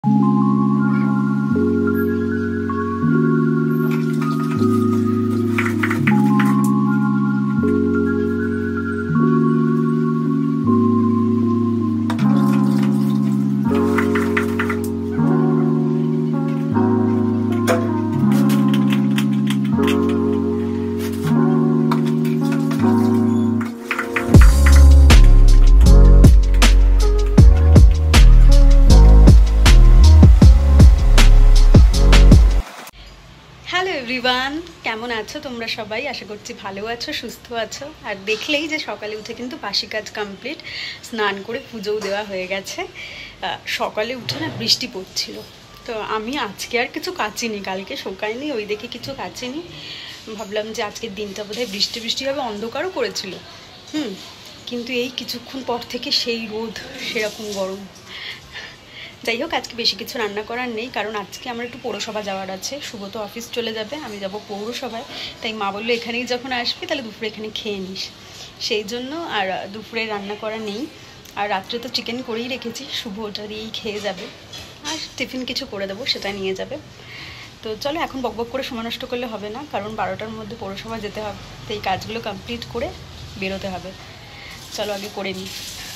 Hello everyone, কেমন আছো তোমরা সবাই? আশা করছি ভালো আছো, সুস্থ আছো। আর দেখলেই যে সকালে উঠে কিন্তু বাসি কাজ কমপ্লিট, স্নান করে পুজোও দেওয়া হয়ে গেছে। সকালে উঠে না বৃষ্টি পড়ছিল, তো আমি আজকে আর কিছু কাচিনি, কালকে শোকায়নি ওই দেখে কিছু কাচিনি। ভাবলাম যে আজকের দিনটা বোধহয় বৃষ্টি বৃষ্টি হবে, অন্ধকারও করেছিল কিন্তু এই কিছুক্ষণ পর থেকে সেই রোদ, সেরকম গরম। যাই হোক, আজকে বেশি কিছু রান্না করার নেই, কারণ আজকে আমার একটু পৌরসভা যাওয়ার আছে। শুভ তো অফিস চলে যাবে, আমি যাব পৌরসভায়। তাই মা বললো এখানেই যখন আসবি তাহলে দুপুরে এখানে খেয়ে নিস, সেই জন্য আর দুপুরে রান্না করা নেই। আর রাত্রে তো চিকেন করেই রেখেছি, শুভ ওটা দিয়েই খেয়ে যাবে। আর টিফিন কিছু করে দেবো, সেটা নিয়ে যাবে। তো চলো, এখন বকবক করে সময় নষ্ট করলে হবে না, কারণ 12টার মধ্যে পৌরসভা যেতে হবে। তো এই কাজগুলো কমপ্লিট করে বেরোতে হবে। চলো আগে করে নিই।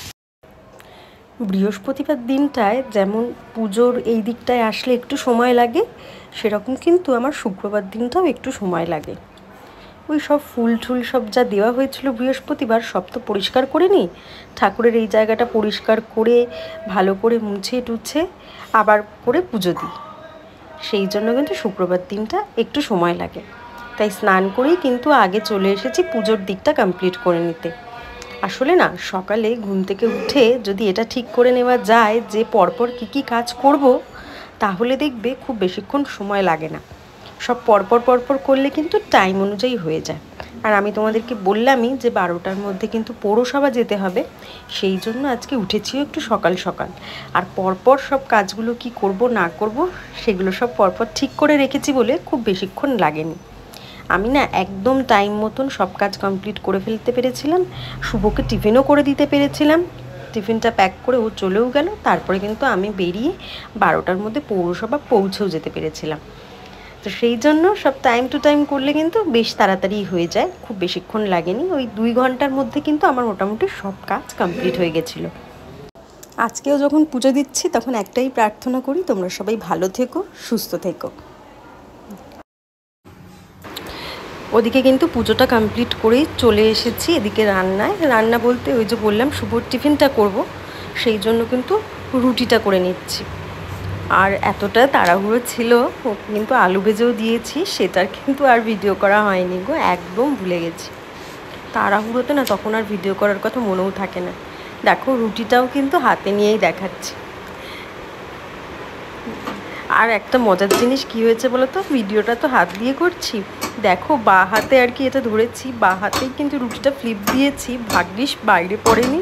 বৃহস্পতিবার দিনটায় যেমন পুজোর এই দিকটায় আসলে একটু সময় লাগে, সেরকম কিন্তু আমার শুক্রবার দিনটাও একটু সময় লাগে। ওই সব ফুল টুল সব যা দেওয়া হয়েছিল বৃহস্পতিবার, সব তো পরিষ্কার করে নিই। ঠাকুরের এই জায়গাটা পরিষ্কার করে ভালো করে মুছে টুছে আবার করে পুজো দিই। সেই জন্য কিন্তু শুক্রবার দিনটা একটু সময় লাগে। তাই স্নান করেই কিন্তু আগে চলে এসেছি পুজোর দিকটা কমপ্লিট করে নিতে। আসলে না, সকালে ঘুম থেকে উঠে যদি এটা ঠিক করে নেওয়া যায় যে পরপর কী কাজ করব, তাহলে দেখবে খুব বেশিক্ষণ সময় লাগে না। সব পরপর করলে কিন্তু টাইম অনুযায়ী হয়ে যায়। আর আমি তোমাদেরকে বললামই যে 12টার মধ্যে কিন্তু পৌরসভা যেতে হবে, সেই জন্য আজকে উঠেছিও একটু সকাল সকাল। আর পরপর সব কাজগুলো কি করব না করব সেগুলো সব পরপর ঠিক করে রেখেছি বলে খুব বেশিক্ষণ লাগেনি। আমি না একদম টাইম মতন সব কাজ কমপ্লিট করে ফেলতে পেরেছিলাম। শুভকে টিফিনও করে দিতে পেরেছিলাম, টিফিনটা প্যাক করে ও চলেও গেল। তারপরে কিন্তু আমি বেরিয়ে 12টার মধ্যে পৌরসভা পৌঁছেও যেতে পেরেছিলাম। তো সেই জন্য সব টাইম টু টাইম করলে কিন্তু বেশ তাড়াতাড়ি হয়ে যায়, খুব বেশিক্ষণ লাগেনি। ওই 2 ঘন্টার মধ্যে কিন্তু আমার মোটামুটি সব কাজ কমপ্লিট হয়ে গেছিলো। আজকেও যখন পুজো দিচ্ছি তখন একটাই প্রার্থনা করি, তোমরা সবাই ভালো থেকো, সুস্থ থেকো। ওদিকে কিন্তু পুজোটা কমপ্লিট করেই চলে এসেছি এদিকে রান্না বলতে ওই যে বললাম শুভর টিফিনটা করব, সেই জন্য কিন্তু রুটিটা করে নিচ্ছি। আর এতটা তাড়াহুড়ো ছিল, কিন্তু আলু ভেজেও দিয়েছি, সেটার কিন্তু আর ভিডিও করা হয়নি গো, একদম ভুলে গেছি। তাড়াহুড়োতে না তখন আর ভিডিও করার কথা মনেও থাকে না। দেখো রুটিটাও কিন্তু হাতে নিয়েই দেখাচ্ছি। আর একটা মজার জিনিস কি হয়েছে বলো তো, ভিডিওটা তো হাত দিয়ে করছি, দেখো বা হাতে আর কি এটা ধরেছি, বা হাতেই কিন্তু রুটিটা ফ্লিপ দিয়েছি, ভাগ্যিস বাইরে পড়েনি।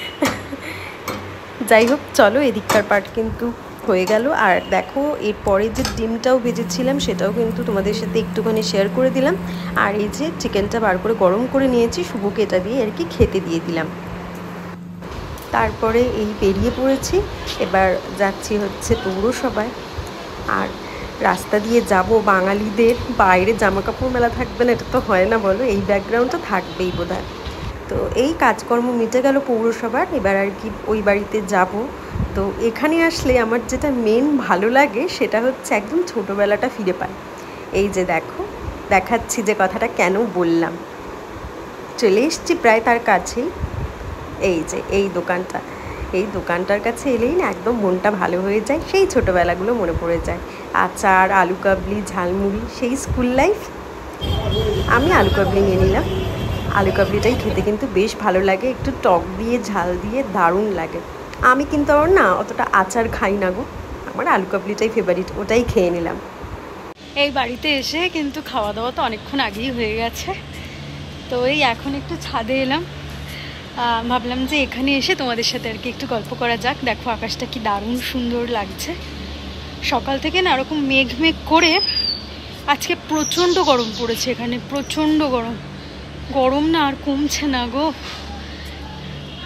যাই হোক, চলো এদিককার পার্ট কিন্তু হয়ে গেল। আর দেখো এরপরে যে ডিমটাও ভেজেছিলাম সেটাও কিন্তু তোমাদের সাথে একটুখানি শেয়ার করে দিলাম। আর এই যে চিকেনটা বার করে গরম করে নিয়েছি, শুভকে এটা দিয়ে আর কি খেতে দিয়ে দিলাম। তারপরে এই বেরিয়ে পড়েছি, এবার যাচ্ছি হচ্ছে পৌরসভায়। আর রাস্তা দিয়ে যাব, বাঙালিদের বাইরে জামা কাপড় মেলা থাকবে না এটা তো হয় না বলো, এই ব্যাকগ্রাউন্ডটা থাকবেই বোধহয়। তো এই কাজকর্ম মিটে গেল পৌরসভার, এবার আর কি ওই বাড়িতে যাব। তো এখানে আসলে আমার যেটা মেন ভালো লাগে সেটা হচ্ছে একদম ছোটোবেলাটা ফিরে পাই। এই যে দেখো, দেখাচ্ছি যে কথাটা কেন বললাম। চলে এসছি প্রায় তার কাছেই, এই যে এই দোকানটার কাছে এলেই না একদম মনটা ভালো হয়ে যায়, সেই ছোটোবেলাগুলো মনে পড়ে যায়। আচার, আলু কাবলি, ঝালমুড়ি, সেই স্কুল লাইফ। আমি আলু কাবলি নিয়ে নিলাম। আলু কাবলিটাই খেতে কিন্তু বেশ ভালো লাগে, একটু টক দিয়ে ঝাল দিয়ে দারুণ লাগে। আমি কিন্তু আবার না অতটা আচার খাই না গো, আমার আলু কাবলিটাই ফেভারিট, ওটাই খেয়ে নিলাম। এই বাড়িতে এসে কিন্তু খাওয়া দাওয়া তো অনেকক্ষণ আগেই হয়ে গেছে, তো এই এখন একটু ছাদে এলাম। ভাবলাম যে এখানে এসে তোমাদের সাথে আর কি একটু গল্প করা যাক। দেখো আকাশটা কি দারুণ সুন্দর লাগছে, সকাল থেকে না এরকম মেঘ করে। আজকে প্রচণ্ড গরম পড়েছে এখানে, প্রচণ্ড গরম না আর কমছে না গো।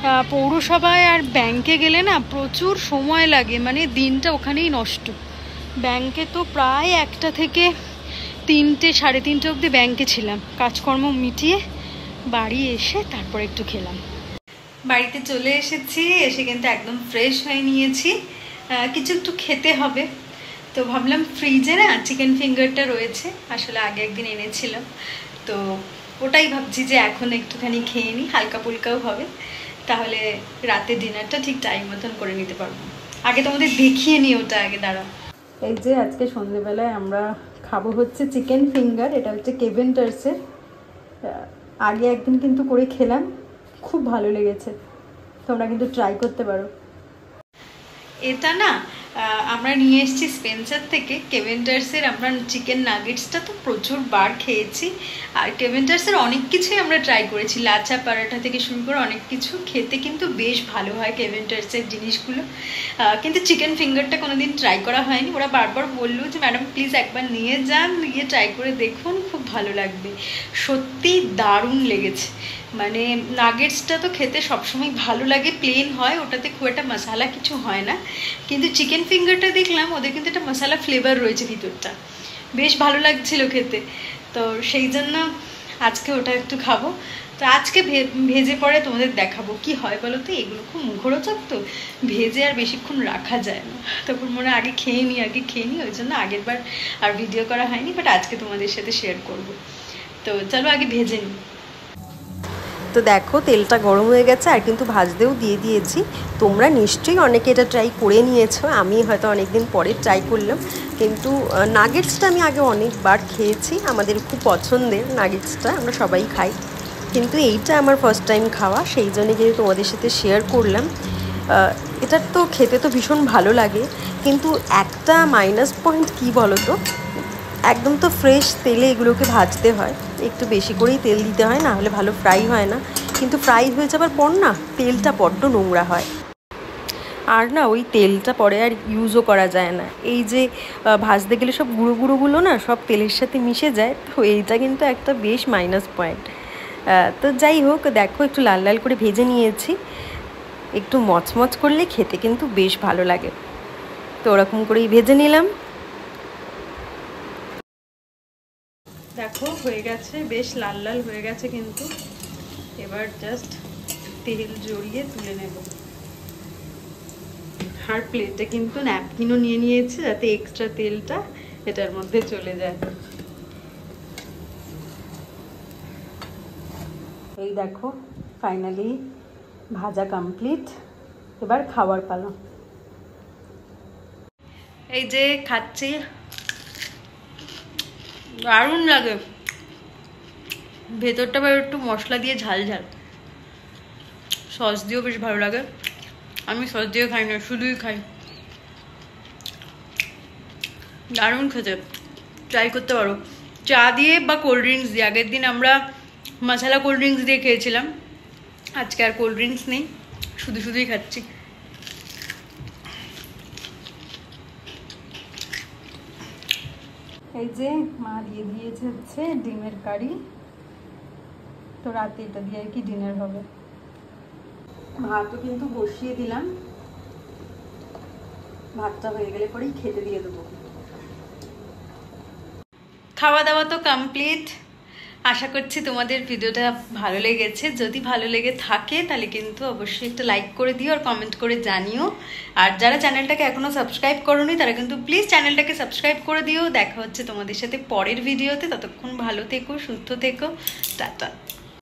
পৌরসভায় আর ব্যাংকে গেলে না প্রচুর সময় লাগে, মানে দিনটা ওখানেই নষ্ট। ব্যাংকে তো প্রায় 1টা থেকে 3টে 3:30 অবধি ব্যাংকে ছিলাম, কাজকর্ম মিটিয়ে বাড়ি এসে তারপর একটু খেলাম। বাড়িতে চলে এসেছি, এসে কিন্তু একদম ফ্রেশ হয়ে নিয়েছি, কিছু একটু খেতে হবে। তো ভাবলাম ফ্রিজে না চিকেন ফিঙ্গারটা রয়েছে, আসলে আগে একদিন এনেছিলাম, তো ওটাই ভাবছি যে এখন একটুখানি খেয়ে নিই, হালকা ফুলকাও হবে, তাহলে রাতে ডিনারটা ঠিক টাইম মতন করে নিতে পারবো। আগে তোমাদের দেখিয়ে নিই ওটা, আগে দাঁড়া। এই যে আজকে সন্ধ্যেবেলায় আমরা খাবো হচ্ছে চিকেন ফিঙ্গার, এটা হচ্ছে কেভেন্টার্সের। আগে একদিন কিন্তু করে খেলাম, খুব ভালো লেগেছে, তোমরা কিন্তু ট্রাই করতে পারো। এটা না আমরা নিয়ে এসেছি স্পেন্সার থেকে, কেভেন্টার্সের। আমরা চিকেন নাগেটসটা তো প্রচুর বার খেয়েছি, আর কেভেন্টার্সের অনেক কিছুই আমরা ট্রাই করেছি, লাচা পরাঠা থেকে শুরু করে অনেক কিছু। খেতে কিন্তু বেশ ভালো হয় কেভেন্টার্সের জিনিসগুলো, কিন্তু চিকেন ফিঙ্গারটা কোনোদিন ট্রাই করা হয়নি। ওরা বারবার বললো যে ম্যাডাম প্লিজ একবার নিয়ে যান, নিয়ে ট্রাই করে দেখুন, খুব ভালো লাগবে। সত্যি দারুণ লেগেছে, মানে নাগেটসটা তো খেতে সবসময় ভালো লাগে, প্লেন হয়, ওটাতে খুব একটা মশলা কিছু হয় না, কিন্তু চিকেন ফিঙ্গারটা দেখলাম ওদের কিন্তু একটা মশলা ফ্লেভার রয়েছে ভিতরটা, বেশ ভালো লাগছিল খেতে। তো সেই জন্য আজকে ওটা একটু খাবো। তো আজকে ভেজে পরে তোমাদের দেখাবো কি হয় বলো তো। এগুলো খুব মুখরোচক, তো ভেজে আর বেশিক্ষণ রাখা যায় না, তারপর মনে আগে খেয়ে নিই, ওই জন্য আগের বার আর ভিডিও করা হয়নি, বাট আজকে তোমাদের সাথে শেয়ার করব। তো চলো আগে ভেজে নিই। তো দেখো তেলটা গরম হয়ে গেছে, আর কিন্তু ভাজতেও দিয়ে দিয়েছি। তোমরা নিশ্চয়ই অনেকে এটা ট্রাই করে নিয়েছো, আমি হয়তো অনেকদিন পরে ট্রাই করলাম। কিন্তু নাগেটসটা আমি আগে অনেকবার খেয়েছি, আমাদের খুব পছন্দের নাগেটসটা, আমরা সবাই খাই, কিন্তু এইটা আমার ফার্স্ট টাইম খাওয়া, সেই জন্য কিন্তু তোমাদের সাথে শেয়ার করলাম। এটা তো খেতে তো ভীষণ ভালো লাগে, কিন্তু একটা মাইনাস পয়েন্ট কী বলো তো, একদম তো ফ্রেশ তেলে এগুলোকে ভাজতে হয়, একটু বেশি করেই তেল দিতে হয়, না হলে ভালো ফ্রাই হয় না। কিন্তু ফ্রাই হয়ে যাবার পর না তেলটা বড্ড নোংরা হয়, আর না ওই তেলটা পরে আর ইউজও করা যায় না। এই যে ভাজতে গেলে সব গুঁড়োগুলো না সব তেলের সাথে মিশে যায়, তো এইটা কিন্তু একটা বেশ মাইনাস পয়েন্ট। তো যাই হোক, দেখো একটু লাল লাল করে ভেজে নিয়েছি, একটু মচমচ করলে খেতে কিন্তু বেশ ভালো লাগে, তো ওরকম করেই ভেজে নিলাম। দেখো হয়ে গেছে, বেশ লাল লাল হয়ে গেছে, কিন্তু এবার জাস্ট তেল জড়িয়ে তুলে নেব। আর প্লেটে কিন্তু ন্যাপকিনও নিয়ে নিয়েছে, যাতে এক্সট্রা তেলটা এটার মধ্যে চলে যায়। এই দেখো ফাইনালি ভাজা কমপ্লিট, এবার খাবার পালা। এই যে খাচ্ছি, দারুণ লাগে, ভেতরটা আবার একটু মশলা দিয়ে ঝাল ঝাল, সস দিয়েও বেশ ভালো লাগে। আমি সস দিয়ে খাই না, শুধুই খাই, দারুণ খেতে, ট্রাই করতে পারো চা দিয়ে বা কোল্ড ড্রিঙ্কস দিয়ে। আগের দিন আমরা মশলা কোল্ড ড্রিঙ্কস দিয়ে খেয়েছিলাম, আজকে আর কোল্ড ড্রিঙ্কস নেই, শুধুই খাচ্ছি। এই যে মা দিয়ে দিয়েছে হচ্ছে ডিমের কারি, তো রাতে এটা দিয়ে আর কি ডিনার হবে। ভাতও কিন্তু বসিয়ে দিলাম, ভাতটা হয়ে গেলে পরেই খেতে দিয়ে দেবো। খাওয়া দাওয়া তো কমপ্লিট, আশা করছি তোমাদের ভিডিওটা ভালো লেগেছে। যদি ভালো লেগে থাকে তাহলে কিন্তু অবশ্যই একটা লাইক করে দিও আর কমেন্ট করে জানিও। আর যারা চ্যানেলটাকে এখনো সাবস্ক্রাইব করোনি তারা কিন্তু প্লিজ চ্যানেলটাকে সাবস্ক্রাইব করে দিও। দেখা হচ্ছে তোমাদের সাথে পরের ভিডিওতে, ততক্ষণ ভালো থেকো, সুস্থ থেকো, টাটা।